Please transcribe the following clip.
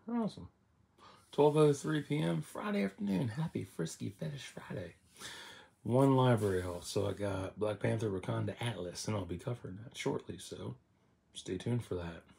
Awesome. 12:03 p.m. Friday afternoon. Happy Frisky Fetish Friday. One library haul. So I got Black Panther Wakanda Atlas, and I'll be covering that shortly, so stay tuned for that.